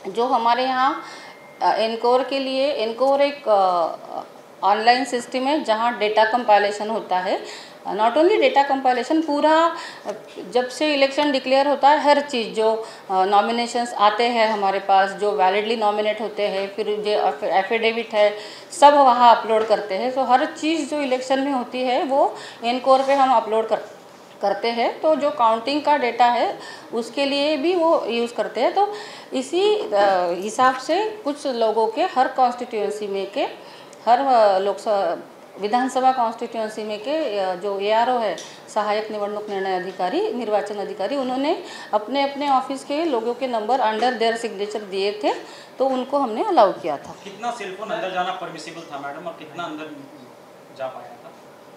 जो हमारे यहाँ एनकोर के लिए, एनकोर एक ऑनलाइन सिस्टम है जहाँ डेटा कंपाइलेशन होता है। नॉट ओनली डेटा कंपाइलेशन, पूरा जब से इलेक्शन डिक्लेयर होता है हर चीज़ जो नॉमिनेशंस आते हैं हमारे पास, जो वैलिडली नॉमिनेट होते हैं, फिर जो एफिडेविट है, सब वहाँ अपलोड करते हैं। तो हर चीज़ जो इलेक्शन में होती है वो एनकोर पे हम अपलोड करते हैं। तो जो काउंटिंग का डेटा है उसके लिए भी वो यूज़ करते हैं। तो इसी हिसाब से कुछ लोगों के हर कॉन्स्टिट्यूएंसी में के, हर लोकसभा विधानसभा कॉन्स्टिट्यूएंसी में के जो ARO है, सहायक निवडणूक निर्णय अधिकारी, निर्वाचन अधिकारी, उन्होंने अपने अपने ऑफिस के लोगों के नंबर अंडर देयर सिग्नेचर दिए थे, तो उनको हमने अलाउ किया था। कितना सेलफोन अंदर जाना परमिसिबल था मैडम, और कितना अंदर जा पाया था?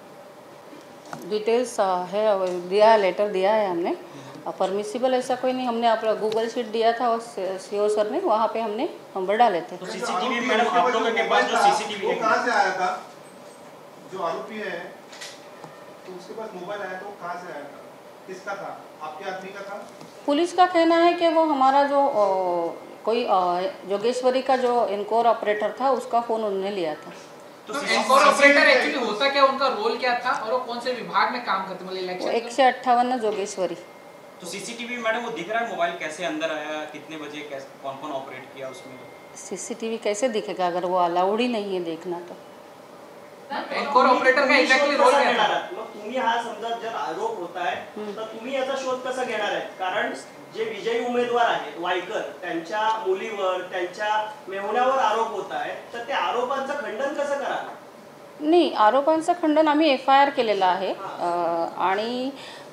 डिटेल्स है, दिया, लेटर दिया है हमने। परमिसिबल ऐसा कोई नहीं, हमने अपना गूगल शीट दिया था और CO सर ने, वहाँ पे हमने नंबर डाले थे। तो CCTV मैडम आप लोगों के पास जो CCTV है, कहाँ से आया था? जो आरोपी है तो उसके पास मोबाइल आया तो कहाँ से आया था? किसका था? आपके आदमी का था? पुलिस का कहना है कि वो हमारा जो कोई जोगेश्वरी का जो एनकोर ऑपरेटर था उसका फ़ोन उन्होंने लिया था। तो एनकोर ऑपरेटर एक्चुअली होता क्या, उनका रोल क्या था और वो कौन से विभाग में काम करते, मतलब इलेक्शन? 158 जोगेश्वरी। तो CCTV मैडम वो दिख रहा है, मोबाइल कैसे अंदर आया, कितने बजे, कैसे, कौन कौन ऑपरेट किया उसमें? CCTV कैसे दिखेगा अगर वो अलाउड ही नहीं है देखना? तो एनकोर ऑपरेटर का एक्झॅक्टली रोल काय घेणार आहात? मग तुम्ही हा समजा जर आरोप होत आहे तर तुम्ही याचा शोध कसा घेणार आहे? कारण जे विजयी उमेदवार आहेत वायकर, त्यांच्या मुलीवर, त्यांच्या मेहुण्यावर आरोप होत आहे, तर त्या आरोपांचं खंडन कसं कराल? नाही, आरोपांचं खंडन आम्ही FIR केलेला आहे आणि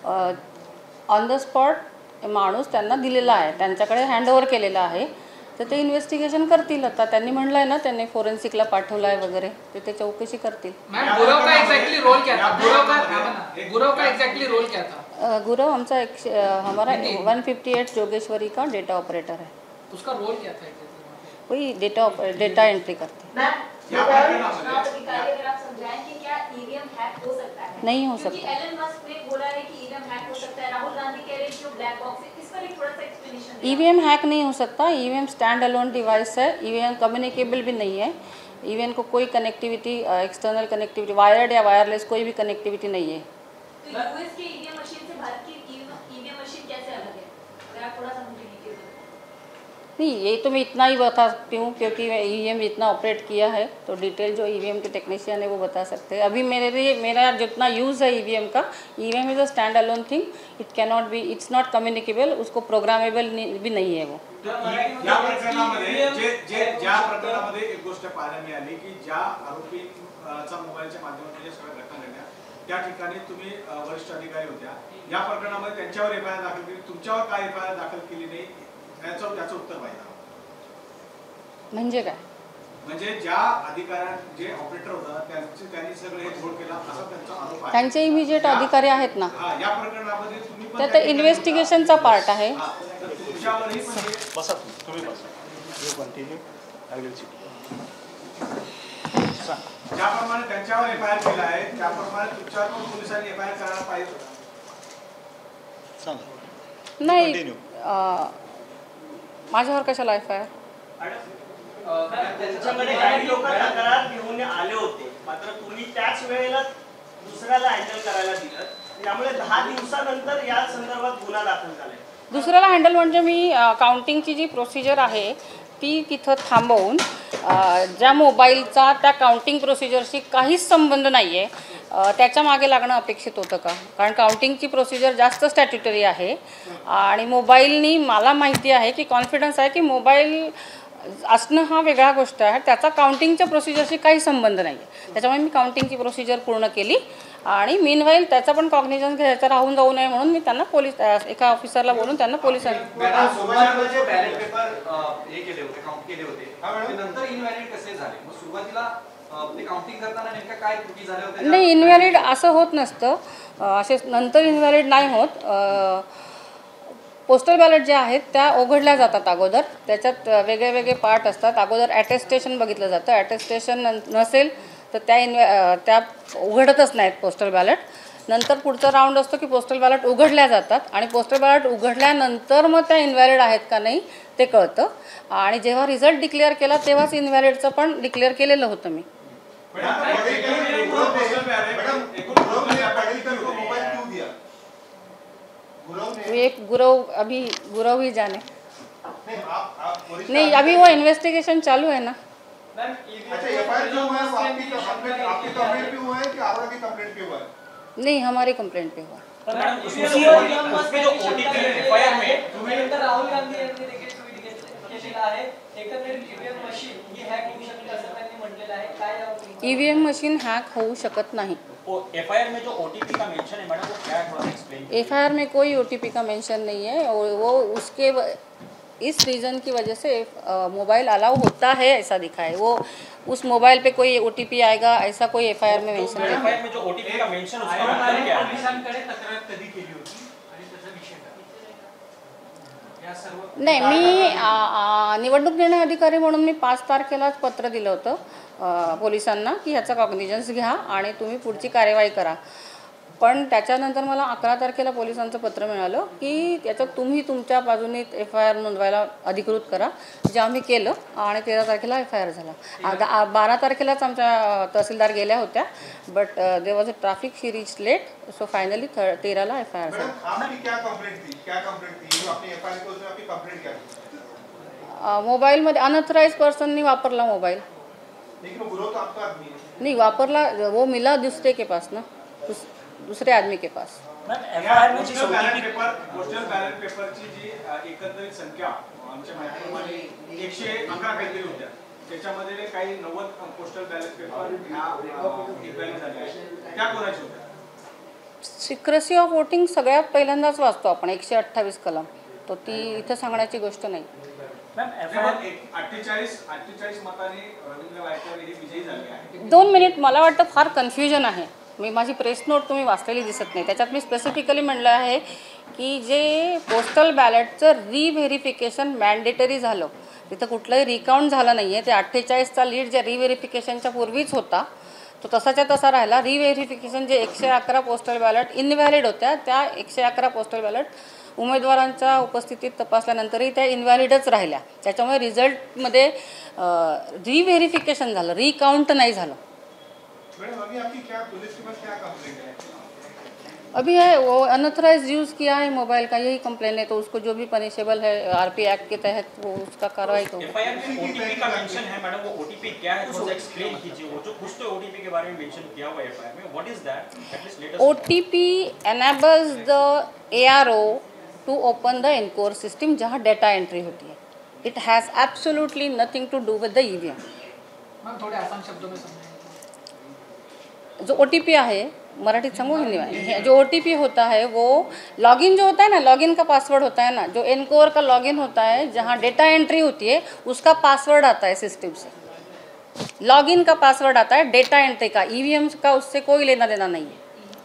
ऑन द स्पॉट माणूस त्यांना दिलेला आहे, त्यांच्याकडे हँडओव्हर केलेला आहे, तर ते इन्व्हेस्टिगेशन करतील। आता त्यांनी म्हणलंय ना, त्यांनी फोरेन्सिकला पाठवलाय वगैरे, ते चौकशी करतील। मैम गुरव का एक्झॅक्टली रोल क्या था? गुरव का एक्झॅक्टली रोल क्या था? गुरव आमचा हमारा 158 जोगेश्वरी का डेटा ऑपरेटर है। उसका रोल क्या था? वही डेटा एंट्री करते हैं। नहीं हो सकता। एलन मस्क ने बोला है कि ईवीएम हैक हो सकता है, राहुल गांधी कह रहे हैं जो ब्लैक बॉक्स है, इस पर एक थोड़ा सा एक्सप्लेनेशन। EVM हैक नहीं हो सकता। EVM स्टैंड अलोन डिवाइस है, EVM कम्युनिकेबल भी नहीं है। EVM को कोई कनेक्टिविटी, एक्सटर्नल कनेक्टिविटी, वायर्ड या वायरलेस कोई भी कनेक्टिविटी नहीं है। तो यूएस के ईवीएम मशीन से भारत की ईवीएम मशीन कैसे अलग है? अगर आप थोड़ा सा मुझे डिटेल बताएं। नहीं, ये तो मैं इतना ही बता सकती हूँ क्योंकि EVM इतना ऑपरेट किया है, तो डिटेल जो EVM के टेक्नीशियन है वो बता सकते हैं। अभी मेरा जितना यूज़ है EVM का, EVM is a stand alone thing, it can not be, it's not communicable, उसको प्रोग्रामेबल भी नहीं है वो। या प्रकरणामध्ये ज्या प्रकरणामध्ये एक गोष्ट पाहायला मिळाली की ज्या आरोपीचा मोबाईलच्या माध्यमातून ज्या सगळ्या घटना घडल्या त्या ठिकाणी तुम्ही वरिष्ठ अधिकारी होत्या, या प्रकरणामध्ये त्यांच्यावर FIR दाखल केली, तुमच्यावर काय FIR दाखल केली नाही, त्याचं उत्तर पाहिजे। म्हणजे काय? म्हणजे ज्या अधिकाऱ्या जे ऑपरेटर होता त्यांनी सगळे हे घोळ केला असा त्यांचा आरोप आहे। त्यांचे इमिजिएट अधिकारी आहेत ना, हां, या प्रकरणामध्ये तुम्ही पण त्यात इन्व्हेस्टिगेशनचा पार्ट आहे। तुमच्यावरही पण बसा तुम्ही बसा, you continue, I will see. ज्याप्रमाणे त्यांच्यावर FIR केला आहे त्याप्रमाणे तुमच्यावर पण पोलिसांनी FIR करायला पाहिजे होता। सांगा। नाही, माझ्यावर कशाला FIR? त्यांच्याकडे काही लोक तक्रार घेऊन आले होते, मात्र तुम्ही त्याच वेळेला दुसऱ्याला हँडल करायला दिलं, त्यामुळे 10 दिवसानंतर या संदर्भात गुन्हा दाखल झालाय। दुसऱ्याला हँडल म्हणजे मी काउंटिंगची जी प्रोसिजर आहे ती तिथं थांबवून, ज्या मोबाईलचा त्या काउंटिंग प्रोसिजरशी काहीच संबंध नाही आहे त्याच्या मागे लागणं अपेक्षित होतं का? कारण काउंटिंगची प्रोसिजर जास्त स्टॅट्युटरी आहे आणि मोबाईलनी, मला माहिती आहे की कॉन्फिडन्स आहे की मोबाईल असणं हा वेगळा गोष्ट आहे, त्याचा काउंटिंगच्या प्रोसिजरशी काही संबंध नाही आहे। त्याच्यामुळे मी काउंटिंगची प्रोसिजर पूर्ण केली आणि मीनवाईल त्याचा पण कॉग्निजन्स घ्यायचा राहून जाऊ नये म्हणून मी त्यांना पोलीस, एका ऑफिसरला बोलून त्यांना पोलिसांना सोबतचे बॅलेट पेपर हे केले होते, काउंट केले होते, ते नंतर इनव्हॅलिड कसे झाले? मग सुरुवातीला ते काउंटिंग करताना नेमका काय त्रुटी झाल्या होत्या? नाही, इनव्हॅलिड असं होत नसतं, असे नंतर इनव्हॅलिड नाही होत। पोस्टल बॅलेट जे आहेत त्या उघडल्या जातात अगोदर, त्याच्यात वेगळे वेगळे पार्ट असतात। अगोदर ॲटेस्टेशन बघितलं जातं, ॲटेस्टेशन नसेल तर त्या उघडतच नाहीत पोस्टल बॅलेट। नंतर पुढचा राऊंड असतो की पोस्टल बॅलेट उघडल्या जातात आणि पोस्टल बॅलेट उघडल्यानंतर मग त्या इनव्हॅलिड आहेत का नाही ते कळतं आणि जेव्हा रिझल्ट डिक्लेअर केला तेव्हाच इनव्हॅलिडचं पण डिक्लेअर केलेलं होतं मी. गुरव अभी गुरव ही जाने नहीं, अभी वो इन्वेस्टिगेशन चालू है ना. नहीं, हमारी कंप्लेंट पे हुआ. राहुल गांधी यांनी देखील ट्विट केलेलं आहे, एकंदरीत ईव्हीएम मशीन ही हॅक होऊ शकते असं त्यांनी म्हटलेलं आहे. काय ईव्हीएम मशीन हॅक होऊ शकत नाही. एफआईआर में जो ओटीपी का मेंशन है मैडम वो क्या है, थोड़ा एक्सप्लेन. एफआईआर में कोई ओटीपी का मेंशन नहीं है और वो उसके इस रीज़न की वजह से मोबाइल अलाउ होता है ऐसा दिखा है. वो उस मोबाइल पे कोई ओटीपी आएगा ऐसा कोई एफआईआर में मेंशन नहीं है. एफआईआर में जो ओटीपी का मेंशन उसका मतलब क्या है? पोलिसांकडे तक्रार कधी केली होती आणि त्याचा विषय काय या सर्व. नाही, मी निवडणूक निर्णय अधिकारी म्हणून मी 5 तारखेलाच पत्र दिलं होतं पोलिसांना की ह्याचा कॉग्निजन्स घ्या आणि तुम्ही पुढची कार्यवाही करा. पण त्याच्यानंतर मला 11 तारखेला पोलिसांचं पत्र मिळालं की त्याच्यात तुम्ही तुमच्या बाजूने एफआयआर नोंदवायला अधिकृत करा, जे आम्ही केलं आणि 13 तारखेला एफआयआर झाला. 12 तारखेलाच आमच्या तहसीलदार गेल्या होत्या but there was a traffic she reach late so finally 13ला एफआयआर झाला. मोबाईलमध्ये अनऑथराइज पर्सननी वापरला मोबाईल. नहीं वापरला, वो मिला दूसरे के पास ना, दूसरे आदमी के पास. पोस्टल बॅलेट पेपरची जी एकंदरीत संख्या आमच्या माहितीप्रमाणे 111 काहीतरी होत्या, त्याच्यामध्ये काही 90 पोस्टल बॅलेट पेपर ह्या झाले आहेत, त्या कोणाच्या होत्या? सिक्रेसी ऑफ वोटिंग सगळ्यात पहिल्यांदाच वाचतो आपण 128 कलम, तो ती इथं सांगण्याची गोष्ट नाही. 48 मतांनी रवींद्र वायकर हे विजयी झाले आहेत. 2 मिनिट, मला वाटतं फार कन्फ्युजन आहे. मी माझी प्रेस नोट तुम्ही वाचलेली दिसत नाही, त्याच्यात मी स्पेसिफिकली म्हणलं आहे की जे पोस्टल बॅलेटचं रिव्हेरिफिकेशन मॅन्डेटरी झालं, तिथं कुठलंही रिकाउंट झालं नाही आहे. ते 48चा लीड ज्या रिव्हेरिफिकेशनच्या पूर्वीच होता तो तसाच्या तसा राहिला. रिव्हेरिफिकेशन जे 111 पोस्टल बॅलेट इनव्हॅलिड होत्या, त्या 111 पोस्टल बॅलेट उमेदवारांच्या उपस्थितीत तपासल्यानंतरही त्या इनव्हॅलिडच राहिल्या. त्याच्यामुळे रिझल्टमध्ये रिव्हेरिफिकेशन झालं, रिकाउंट नाही झालं. अभी है वो अनऑथराइज यूज़ किया है मोबाइल का, यही कंप्लेन है, तो उसको जो भी पनिशेबल है आरपी एक्ट के तहत वो उसका कार्रवाई तो. एफआईआर में ओटीपी का मेंशन है मैडम, वो ओटीपी क्या है थोड़ा एक्सप्लेन कीजिए. वो जो कुछ तो ओटीपी के बारे में मेंशन किया हुआ है एफआईआर में, what is that, at least let us. OTP enables the ARO to open the ENCORE system जहाँ डाटा एंट्री होती है. It has absolutely nothing to do with the EVM. Ma'am थोड़े आसान शब्दों में समझाइए. जो ओटीपी है, मराठीत सांगू हिंदी में, जो ओटीपी होता है वो लॉगिन जो होता है ना, लॉगिन का पासवर्ड होता है ना, जो एनकोर का लॉगिन होता है जहाँ डेटा एंट्री होती है उसका पासवर्ड आता है सिस्टम से. लॉगिन का पासवर्ड आता है डेटा एंट्री का, ईवीएम का उससे कोई लेना देना नहीं है.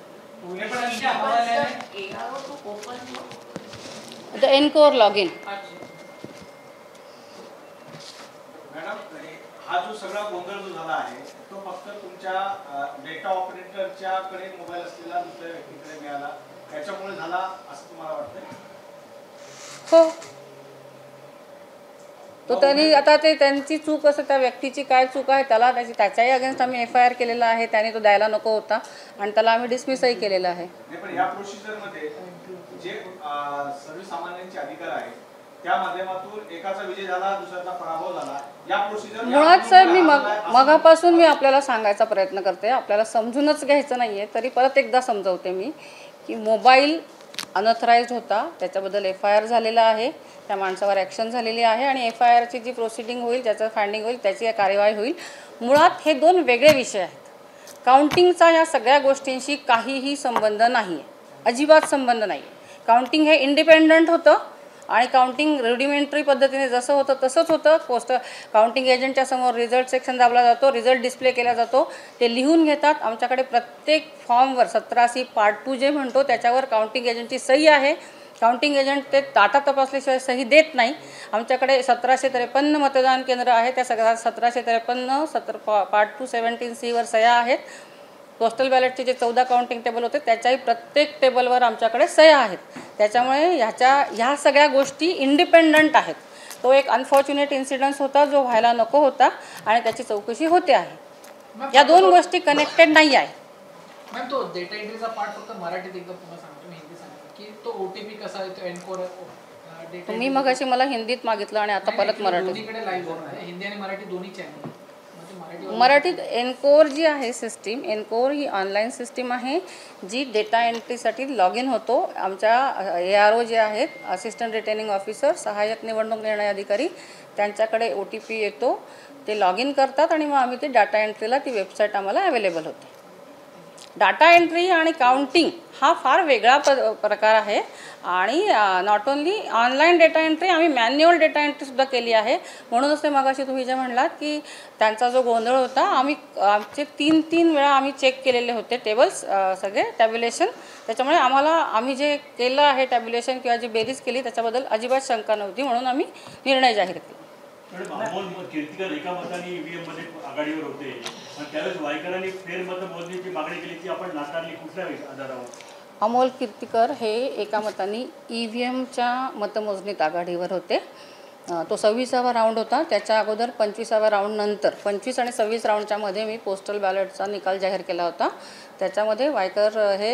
The encore login. मॅडम, हा जो सगळा गोंधळ जो झाला आहे तो फक्त तुमच्या डेटा ऑपरेटरच्या कडे मोबाईल असलेला दुसऱ्या व्यक्तीकडे मिळाला याच्यामुळे झाला असं तुम्हाला वाटतं? हो, तो त्यांनी आता ते त्यांची चूक असं, त्या व्यक्तीची काय चूक आहे त्याला त्याच्याही अगेन्स्ट आम्ही एफआयआर केलेला आहे. त्याने तो द्यायला नको होता आणि त्याला आम्ही डिसमिसही केलेला आहे. पण या प्रोसिजरमध्ये जे सर्वसामान्यांचे अधिकार आहेत त्या माध्यमातून एकाचा विजय झाला, दुसऱ्याचा पराभव झाला, या प्रोसिजर मुळात साहेब मी मगापासून मी आपल्याला सांगायचा प्रयत्न करते, आपल्याला समजूनच घ्यायचं नाही आहे, तरी परत एकदा समजवते मी की मोबाईल अनऑथराइज्ड होता, त्याच्याबद्दल एफआयआर झालेला आहे, त्या माणसावर ॲक्शन झालेली आहे आणि एफआयआरची जी प्रोसिडिंग होईल, ज्याचं फाइंडिंग होईल, त्याची कार्यवाही होईल. मुळात हे 2 वेगळे विषय आहेत. काउंटिंगचा या सगळ्या गोष्टींशी काहीही संबंध नाही आहे, अजिबात संबंध नाही. काउंटिंग हे इंडिपेंडंट होतं आणि काउंटिंग रुडिमेंटरी पद्धतीने जसं होतं तसंच होतं. काउंटिंग एजंटच्या समोर रिझल्ट सेक्शन दाबला जातो, रिझल्ट डिस्प्ले केला जातो, ते लिहून घेतात. आमच्याकडे प्रत्येक फॉर्मवर 17C पार्ट 2 जे म्हणतो त्याच्यावर काउंटिंग एजंटची सही आहे. काउंटिंग एजंट ते डाटा तपासल्याशिवाय सही देत नाही. आमच्याकडे 1753 मतदान केंद्र आहे, त्या सगळ्या 1753 पार्ट 2 17C वर सह्या आहेत. पोस्टल बॅलेटचे जे 14 काउंटिंग टेबल होते त्याच्याही प्रत्येक टेबलवर आमच्याकडे सह्या आहेत. त्याच्यामुळे ह्या सगळ्या गोष्टी इंडिपेंडंट आहेत. तो एक अनफॉर्च्युनेट इन्सिडन्स होता जो व्हायला नको होता आणि त्याची चौकशी होते आहे. या दोन गोष्टी कनेक्टेड नाही आहे. मॅम तो डेटा एंट्रीचा पार्ट फक्त मराठीत एकदा पुन्हा सांगतो, मी हिंदी सांगतो की तो OTP कसा आहे, तो एनकोर डेटा. तुम्ही मगाशी मला हिंदीत मागितलं आणि आता परत मराठीत. दोन्हीकडे लाईव्ह होणार आहे, हिंदी आणि मराठी दोन्ही चॅनल. मराठीत एनकोर जी आहे सिस्टीम, एनकोर ही ऑनलाईन सिस्टीम आहे जी डेटा एंट्रीसाठी लॉग इन होतो. आमच्या ARO जे आहेत, असिस्टंट रिटर्निंग ऑफिसर, सहाय्यक निवडणूक निर्णय अधिकारी, त्यांच्याकडे OTP येतो, ते लॉग इन करतात आणि मग आम्ही ते डाटा एंट्रीला ती वेबसाईट आम्हाला अवेलेबल होते. डाटा एंट्री आणि काउंटिंग हा फार वेगळा प्रकार आहे आणि not only online data entry, आम्ही मॅन्युअल डेटा एंट्रीसुद्धा केली आहे. म्हणूनच ते मगाशी तुम्ही जे म्हणालात की त्यांचा जो गोंधळ होता, आमचे 3 वेळा आम्ही चेक केलेले होते टेबल्स सगळे टॅब्युलेशन. त्याच्यामुळे आम्ही जे केलं आहे टॅब्युलेशन किंवा जी बेरीज केली त्याच्याबद्दल अजिबात शंका नव्हती, म्हणून आम्ही निर्णय जाहीर केला. अमोल कीर्तिकर एका मताने EVM मध्ये आघाडीवर होते आणि त्यावेळेस वायकरांनी फेरमतमोजणीची मागणी केली ती आपण नाकारली, कुठल्या आधारावर? अमोल कीर्तिकर हे एका मताने EVMच्या मतमोजणीत आघाडीवर होते. तो 26वा राऊंड होता. त्याच्या अगोदर 25व्या राऊंड नंतर 25 आणि 26 राऊंडच्या मध्ये मी पोस्टल बॅलेटचा निकाल जाहीर केला होता. त्याच्यामध्ये वायकर हे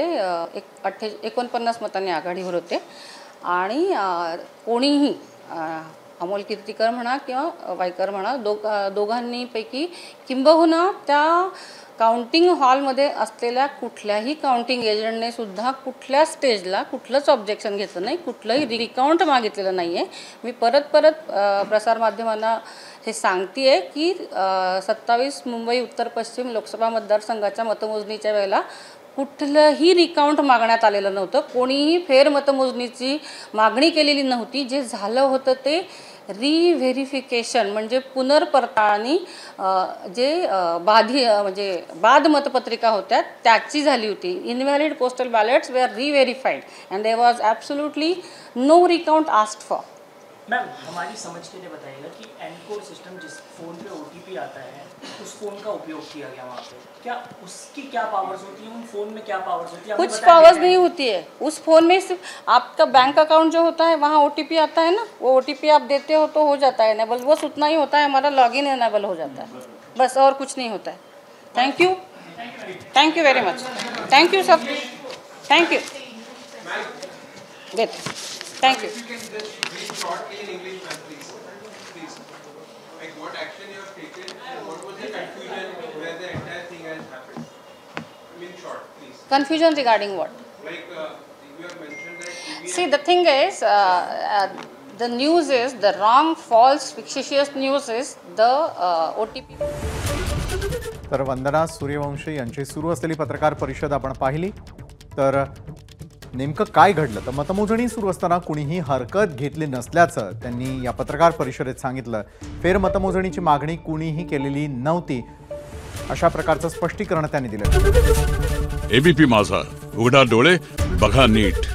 49 मतांनी आघाडीवर होते आणि कोणीही अमोल कीर्तिकर म्हणा किंवा वायकर म्हणा दोघांनीपैकी किंबहुना त्या काउंटिंग हॉलमध्ये असलेल्या कुठल्याही काउंटिंग एजंटने सुद्धा कुठल्या स्टेजला कुठलंच ऑब्जेक्शन घेतलं नाही, कुठलंही रिकाउंट मागितलेलं नाही आहे. मी परत प्रसारमाध्यमांना हे सांगते आहे की 27 मुंबई उत्तर पश्चिम लोकसभा मतदारसंघाच्या मतमोजणीच्या वेळेला कुठलंही रिकाउंट मागण्यात आलेलं नव्हतं. कोणीही फेरमतमोजणीची मागणी केलेली नव्हती. जे झालं होतं ते रिव्हेरिफिकेशन म्हणजे पुनर्पडताळणी जे म्हणजे बाद मतपत्रिका होत्या त्याची झाली होती. Invalid postal ballots were reverified and there was absolutely no recount asked for. Ma'am हमारी समझ के लिए बताइएगा कि एनकोर सिस्टम जिस फ़ोन पे OTP आता है उस फ़ोन का उपयोग किया गया वहाँ पे, क्या उसकी क्या पावर्स होती हैं, उन फ़ोन में क्या पावर्स होती है? कुछ पावर्स नहीं होती है उस फ़ोन में. सिर्फ आपका बैंक अकाउंट जो होता है वहाँ OTP आता है ना, वो OTP आप देते हो तो हो जाता है एनेबल. बस उतना ही होता है, हमारा लॉगिन एनेबल हो जाता है, बस और कुछ नहीं होता है. Thank you very much. Thank you sir. Thank you. Good. Thank you. If you can just brief short in English, please. Like what action you have taken and what was the confusion where the entire thing has happened? In short, please. Confusion regarding what? Like you have mentioned that. See, the thing is, the news is the wrong, false, fictitious news is the OTP. तर वंदना सूर्यवंशी यांची सुरू असलेली पत्रकार परिषद आपण पाहिली. तर नेमकं काय घडलं तर मतमोजणी सुरू असताना कुणीही हरकत घेतली नसल्याचं त्यांनी या पत्रकार परिषदेत सांगितलं. फेरमतमोजणीची मागणी कुणीही केलेली नव्हती अशा प्रकारचं स्पष्टीकरण त्यांनी दिलं. ABP माझा, उघडा डोळे बघा नीट.